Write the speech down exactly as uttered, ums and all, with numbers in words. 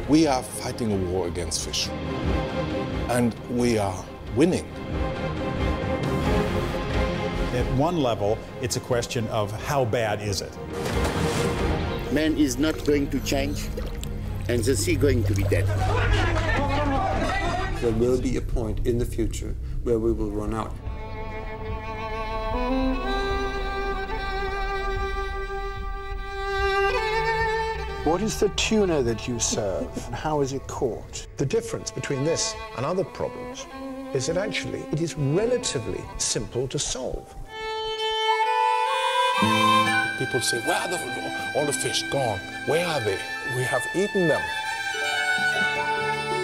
We are fighting a war against fish, and we are winning. At one level, it's a question of how bad is it? Man is not going to change, and the sea going to be dead. There will be a point in the future where we will run out. What is the tuna that you serve, and how is it caught? The difference between this and other problems is that actually it is relatively simple to solve. People say, where are the, all the fish gone? Where are they? We have eaten them.